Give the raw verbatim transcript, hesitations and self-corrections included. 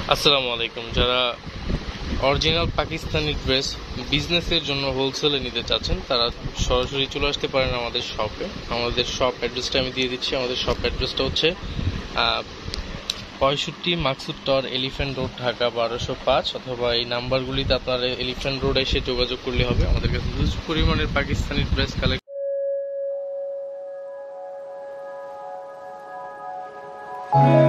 আসসালামু আলাইকুম। যারা অরিজিনাল পাকিস্তানি ড্রেস বিজনেসের জন্য হোলসেলে নিতে চাচ্ছেন তারা সরাসরি চলে আসতে পারেন আমাদের শপে। আমাদের শপ অ্যাড্রেসটা আমি দিয়ে দিচ্ছি। আমাদের শপ অ্যাড্রেসটা হচ্ছে পঁয়ষট্টি Maksud tower, elephant road, Dhaka বারোশো পাঁচ, অথবা এই নাম্বারগুলিতে আপনারা এলিফ্যান্ট রোড এসে যোগাযোগ করলে হবে। আমাদের কাছে হিউজ পরিমাণের পাকিস্তানি ড্রেস কালেক্ট